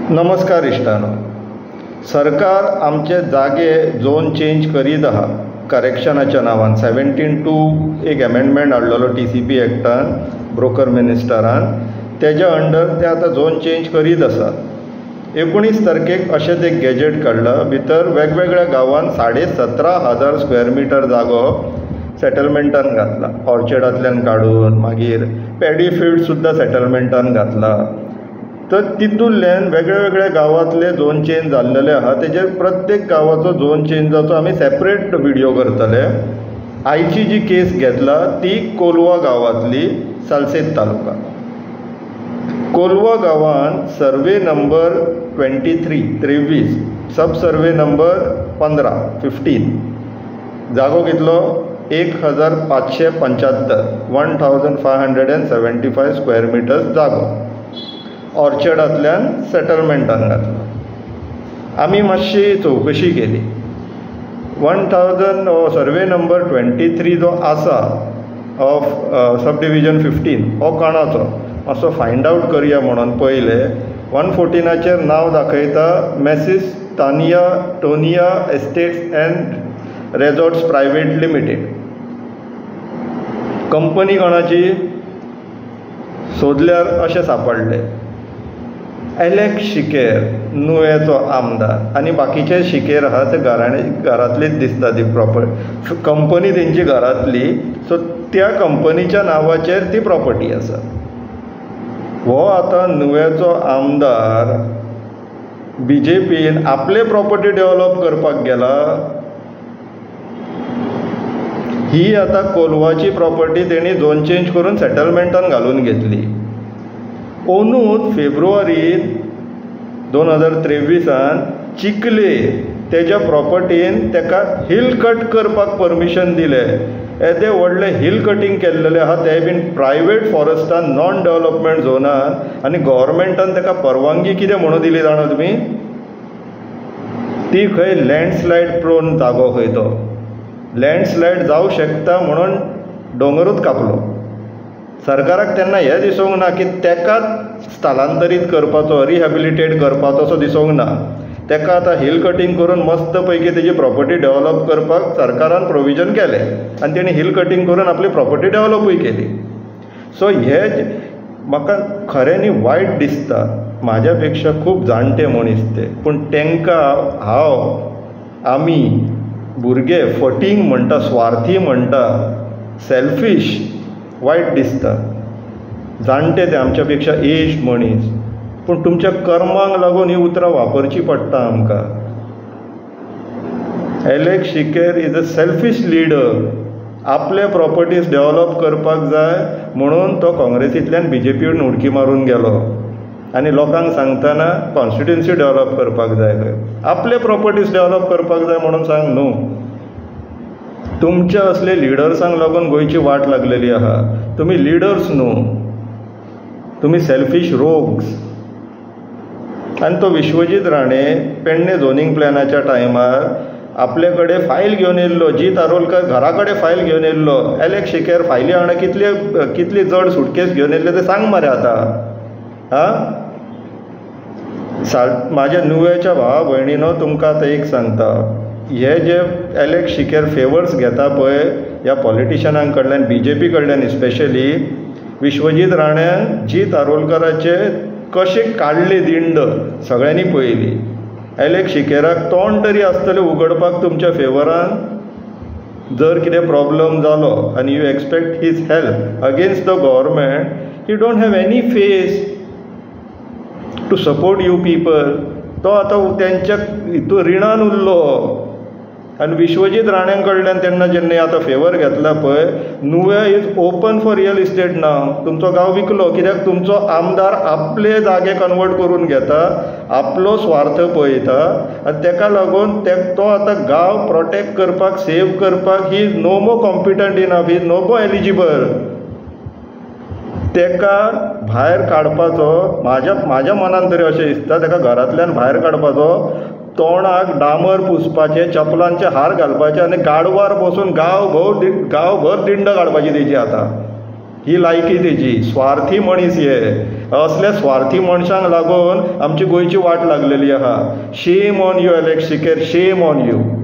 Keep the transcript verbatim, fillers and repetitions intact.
नमस्कार इश्टानो. सरकार आमचे जागे झोन चेंज करीत आहा करेक्शनाच्या नांवान. सेव्हन्टीन टू एक अमेंडमेंट हाडलेलो टी सी पी एक्टान ब्रोकर मिनिस्टरान. तेज्या अंडर ते आतां झोन चेंज करीत आसा. एकोणीस तारखेक अशेंच एक गॅजेट काडला. भितर वेगवेगळ्या गांवांत साडे सतरा हजार स्क्वेअर मिटर जागो सेटलमेंटान घातला. ऑर्चर्डांतल्यान काडून मागीर पॅडी फिल्ड सुद्दां सेटलमेंटान घातला. तर तितूंतल्यान वेगळ्या वेगळ्या गांवांतले झोन चेंज जाल्लेले आहा. तेजेर प्रत्येक गांवाचो झोन चेंजाचो आमी सेपरेट व्हिडिओ करतले. आयची जी केस घेतला ती कोलवा गांवांतली, सालसेत तालुका. कोलवा गांवांत सर्वे नंबर ट्वेंटी थ्री त्रेवीस सब सर्वे नंबर पंदरा फिफ्टीन जागो कितलो एक हजार पांचशे पंच्यात्तर one thousand five hundred and seventy five square metres जागो ऑर्चर्डांतल्यान सेटलमेंटान घातलो. आमी मातशी चवकशी केली. One thousand survey number twenty three जो आसा ऑफ सब डिविजन फिफ्टीन हो कोणाचो मातसो फायंड आवट करया म्हणून पयले. वन फोर्टिनाचेर नांव दाखयता messrs Tania Tonia estates and resorts private limited. Company कोणाची सोदल्यार अशें सांपडले एलेक्स शिकेर नुवेचो आमदार आनी बाकीचे शिकेर आहा ते घराणे घरांतलीच दिसता. ती प्रॉपर्टी कंपनी तेंची घरांतली. सो त्या कंपनीच्या नांवाचेर ती प्रॉपर्टी आसा. हो आतां नुवेचो आमदार बी जे पीन आपले प्रॉपर्टी डेवलप करपाक गेला. ही आतां कोलवाची प्रॉपर्टी तेणी झोन चेंज करून सेटलमेंटान घालून घेतली. अंदूच फेब्रुवारीन दोन हजार त्रेविसान चिखले तेज्या प्रॉपर्टीन तेका हिल कट करपाक परमिशन दिलें. येदे व्हडले हिल कटींग केल्लेले आहा ते बीन प्रायवेट फॉरेस्टान नॉन डेवलपमेंट झोनान. आनी गव्हर्मेंटान तेका परवानगी कितें म्हणून दिली जाणा तुमी? ती खंय लँडस्लायड प्रोन जागो खंय तो लँडस्लायड जावं शकता म्हणून दोंगरूच कापलो. सरकाराक तेन्ना हें दिसूंक ना की तेकाच स्थलांतरीत करपाचो रिहॅबिलिटेट करपाचो असो दिसूंक ना. तेका आतां हिल कटींग करून मस्त पैकी तेजी प्रॉपर्टी डेवलप करपाक सरकारान प्रोविजन केलें आनी तेणी हिल कटींग करून आपली प्रॉपर्टी डेवलपूय केली. सो हे म्हाका खरें न्ही वायट दिसता. म्हाज्या पेक्षा खूब जाणटे मनीस ते, पूण तांकां हांव आमी भुरगे फटींग म्हणटा, स्वार्थी म्हणटा, सेल्फीश वायट दिसता. जाणटे ते आमच्या पेक्षा एज मनीस, पूण तुमच्या कर्मांक लागून ही उतरां वापरची पडटा आमकां. Alex Sequeira is a selfish leader. आपले प्रॉपर्टीज डेवलप करपाक जाय म्हणून तो काँग्रेसींतल्यान बी जे पीन उडकी मारून गेलो आनी लोकांक सांगतना कॉन्स्टिट्युन्सी डेवलप करपाक जाय खंय आपले प्रॉपर्टीज डेवलप करपाक जाय म्हणून सांग न्हू. तुमच्या असले लिडर्सांक लागून गोंयची वाट लागलेली आहा. तुमी लिडर्स न्हू, तुमी सेल्फीश रोग्स. आनी तो विश्वजीत राणे पेडणे झोनींग प्लॅनाच्या टायमार आपले कडेन फायल घेवन येयल्लो. जी तारोलकर घरा कडेन फायल घेवन येयल्लो. एलेक्स शिकेर फायली हांगा कितले कितली जड सुटकेस घेवन येयल्ले ते सांग मरे आतां. हां सा म्हाज्या नुवेच्या भावा भयणीनो तुमकां आतां एक सांगता. हे जे एलेक्स शिकेर फेवर्स घेता पळय ह्या पॉलिटिशनां कडल्यान बी जे पी कडल्यान स्पेशली विश्वजीत राण्यान जी तारोलकराचे कशें काडले दिंड सगळ्यांनी पळयली. एलेक्स शिकेराक तोंड तरी आसतलें उगडपाक तुमच्या फेवरान. जर कितें प्रॉब्लम जालो आनी you expect his help against the government, he don't have any face to support you people. तो आतां तेंच्या हितून रिणान उरलो. आनी विश्वजीत राण्यां कडल्यान तेन्ना जेन्ना आतां फेवर घेतला पळय, Nuvem is open for real estate नाव. तुमचो गांव विकलो कित्याक तुमचो आमदार आपले जागे कन्वर्ट करून घेता, आपलो स्वार्थ पळयता आनी तेका लागून ते तो आतां गांव प्रोटेक्ट करपाक सेव करपाक he is no more competent enough, he is no more eligible. तेका भायर काडपाचो म्हाज्या म्हाज्या मनान तरी अशें दिसता तेका घरांतल्यान भायर काडपाचो, तोंडाक डामर पुसपाचे, चपलांचे हार घालपाचे आनी गाडवार बसून गांवभर गांवभर दिंड काडपाची तेजी. आतां ही लायकी तेजी. स्वार्थी मनीस हे. असल्या स्वार्थी मनशांक लागून आमची गोंयची वाट लागलेली आहा. Shame on you Alex Sequeira, shame on you.